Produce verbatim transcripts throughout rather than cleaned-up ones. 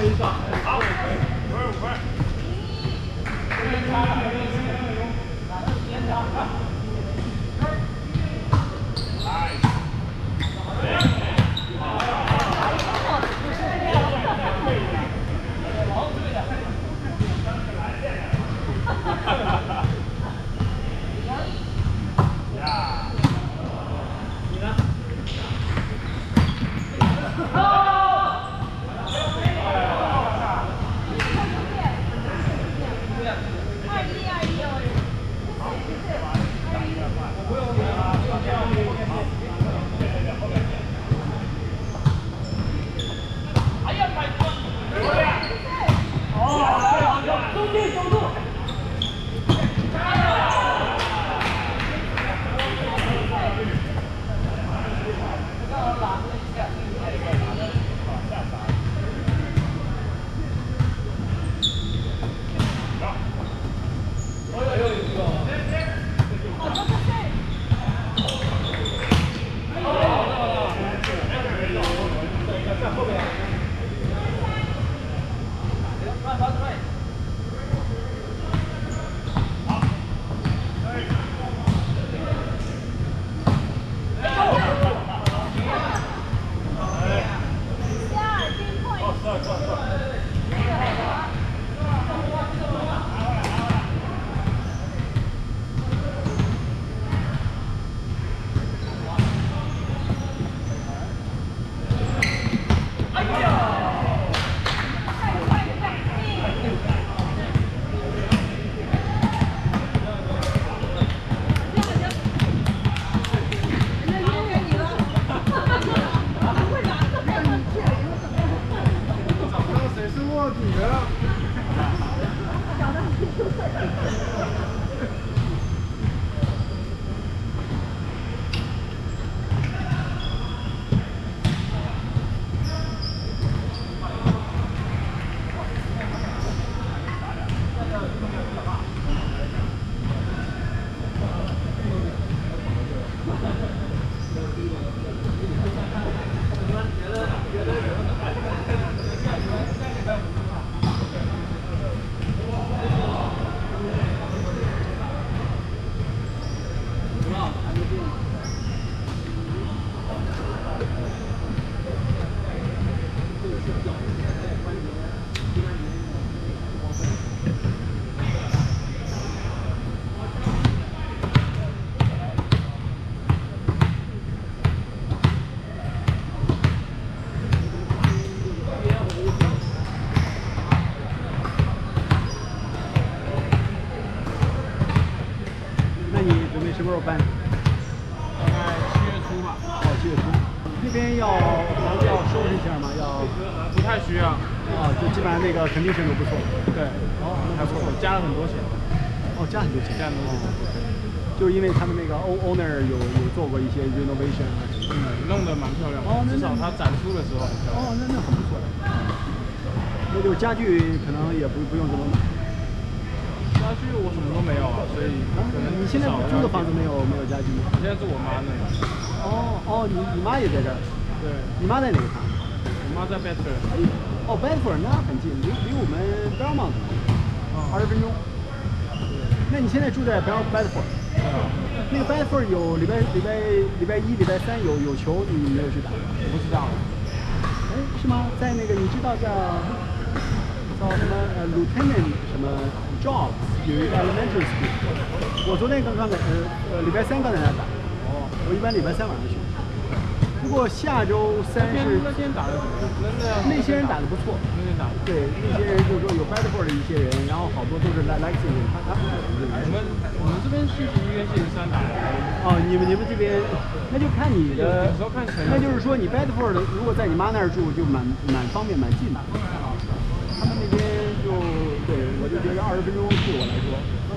什么时候办？ 大概七月初吧。 哦，七月初。那边要房子要收拾一下吗？要？ 不太需要。 啊，就基本上那个肯定是都不错。 对。 哦，那还不错，加了很多钱。 哦，加很多钱。 加很多钱。 就是因为他们那个 owner 有有做过一些 renovation 啊。 嗯，弄得蛮漂亮的。哦，至少他展出的时候很漂亮。 哦，那那很不错。那就家具可能也不不用怎么买。 家具我什么都没有啊，所以可能你现在住的房子没有没有家具吗？ 我现在住我妈那里。 哦哦，你你妈也在这儿？ 对。 你妈在哪个厂？ 我妈在 Bedford。 哦 ，Bedford 那很近，离离我们 Belmont 二十分钟。那你现在住在 Bedford？ 对啊。 那个 Bedford 有礼拜礼拜礼拜一、礼拜三有有球，你没有去打？ 我不知道。 哎，是吗？在那个你知道叫叫什么呃 Lieutenant 什么 Jobs？有一个 elementary school， 我昨天刚刚在呃呃礼拜三刚在那打。哦，我一般礼拜三晚上去。不过下周三是那天打的怎么样？ 那些人打的不错。 那天打的。 对，那些人就是说有 Bedford 的一些人，然后好多都是来 Lexington， 他他们我们我们这边星期一跟星期三打的。 哦，你们你们这边那就看你的， 有时候看成。 那就是说你 Bedford 如果在你妈那儿住就蛮蛮方便蛮近的。他们那边就对我就觉得二十分钟对我来说。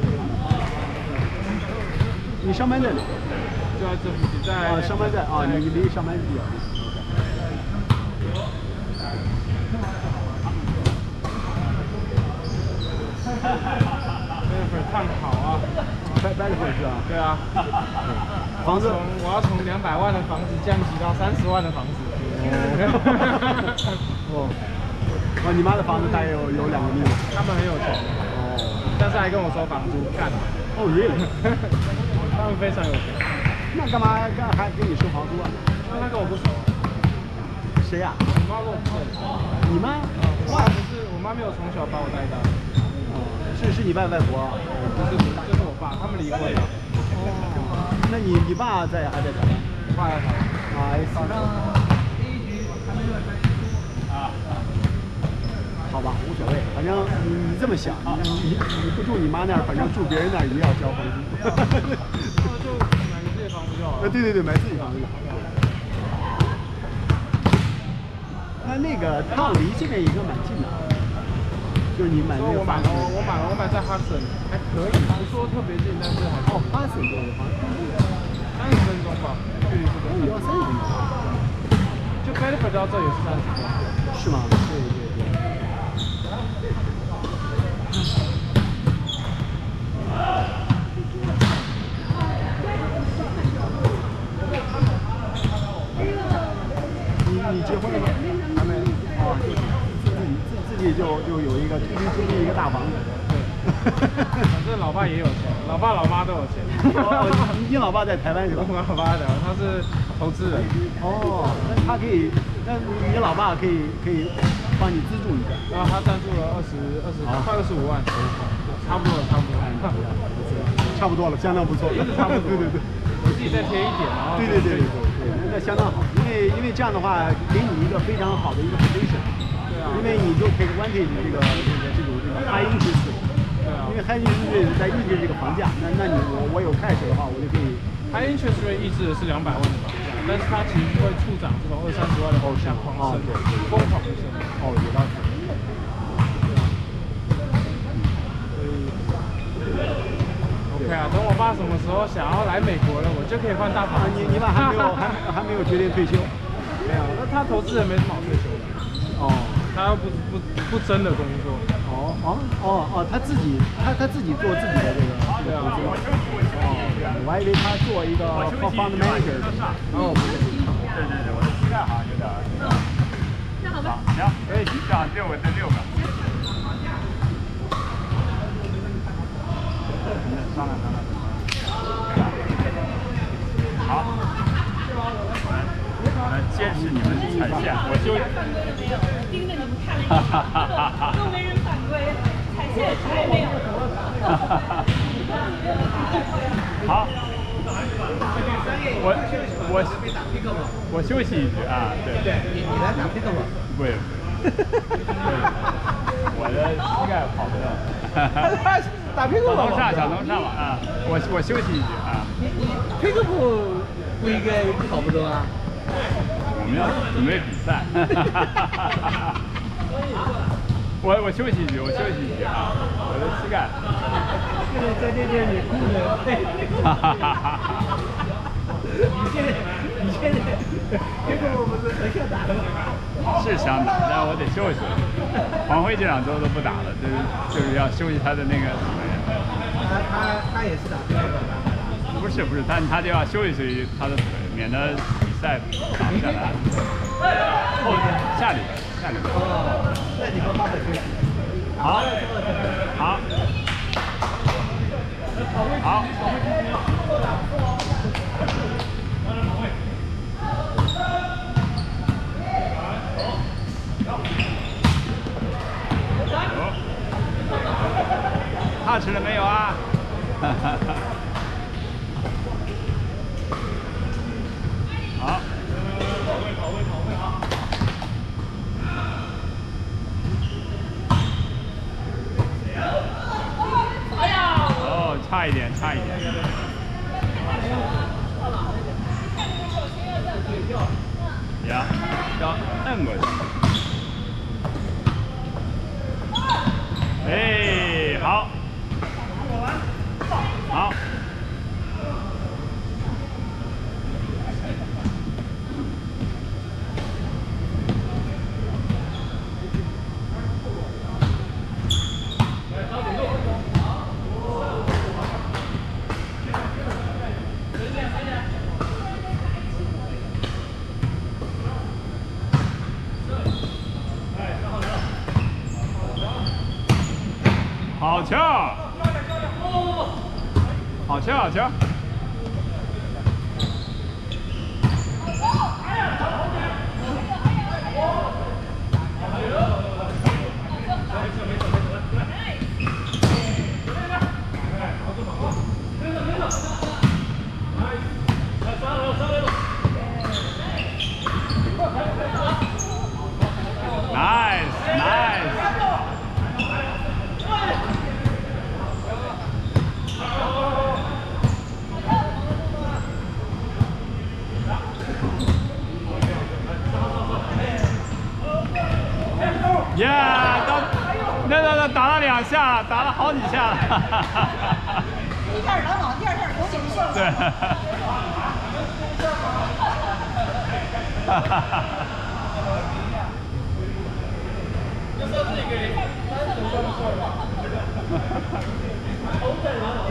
你上班在哪？ 就在这附近，在啊，上班在啊，你你离上班比较近。 Bedford 烫好啊 ，Bedford 是啊。 对啊。 房子， 我要从两百万的房子降级到三十万的房子。 哦。哦。 哦，你妈的房子大概有有两个亿。 他们很有钱， 哦， 但是还跟我收房租，干。 哦，really？ 他们非常有钱。 那干嘛干还给你收房租啊？ 因为他跟我不熟。 谁呀？ 我妈跟我不熟。 你妈？ 我妈不是，我妈没有从小把我带大。 哦，是是你外外婆？ 不是，就是我爸，他们离婚了。 哦，那你你爸在还在台湾？ 我爸在台湾。 哎，啊，好吧，无所谓，反正你你这么想，你你你不住你妈那儿，反正住别人那儿也要交房租。 那就买个自己房子就好了。 呃，对对对，买自己房子就好。那那个趟离这边应该蛮近的，就是你买那个房子。 我买了，我买在哈森，还可以，不说特别近，但是还哦，哈森对对，好像三十分钟吧，距离这边也要三十分钟。 就 Bedford 到这也是三十分钟。 是吗？对对对。你你结婚了吗？还没。哦，就自己自自己就就有一个突突出一个大房子。 反正老爸也有钱，老爸老妈都有钱。 哦，你你老爸在台湾是吧？ 我老爸在台湾，他是投资人。 哦，那他可以，那你老爸可以可以帮你资助一下。 然后他赞助了二十二十快二十五万，差不多了，差不多了， 差不多了，相当不错， 真的差不多。 对对对， 我自己再贴一点，然后。 对对对对对，那相当好，因为因为这样的话给你一个非常好的一个 position。对啊。因为你就 take advantage 这个这个这种这个 high interest。对啊。因为 high interest rate 在抑制这个房价，那那你我我有 cash 的话，我就可以。 high interest rate 抑制的是两百万的房价，但是它其实会助长这种二三十万的房价狂升，疯狂的升。 哦，有道理。 OK 啊，等我爸什么时候想要来美国了，我就可以换大房子。 你你爸还没有还还没有决定退休？ 没有，那他投资人没什么好退休的。 哦， 他又不不不真的工作。 哦哦哦哦，他自己他他自己做自己的这个对啊。 哦，我还以为他做一个 fund manager。 哦，不是。 对对对，我的膝盖好像有点。这样好吗？行，哎，这样六个对六个。商量商量。好，我们坚持你们踩线，我就盯着你们看了一下，都没人反馈，踩线还没有。 好，我我我休息一局啊，对对，你你来打 pick 吗？不会，我的膝盖跑不动。 打 pick 小东上，小东上吧啊！我我休息一局啊。 你你 pick 不不应该跑不动啊？ 我们要准备比赛。我我休息一局，我休息一局啊！我的膝盖。 现在在这边你哭的，哈哈哈哈哈！你现在你现在 pick 不是很想打的吗？ 是想打，但我得休息。黄辉这两周都不打了，就是就是要休息他的那个。 他他他也是打 pick 的。 不是不是，但他就要休息休息他的腿，免得比赛打不下来。后天下礼拜下礼拜。 哦，那你和妈妈休息。 好，好，好。踏实了没有啊？好。哦，差一点，差一点。呀，要摁过去。哎，好。好。 好球！好球，好球！Nice, nice. Yeah， 都那那那打了两下，打了好几下了。 一下打网，第二下投进去。 对。哈哈哈。就是这个单手上的手法。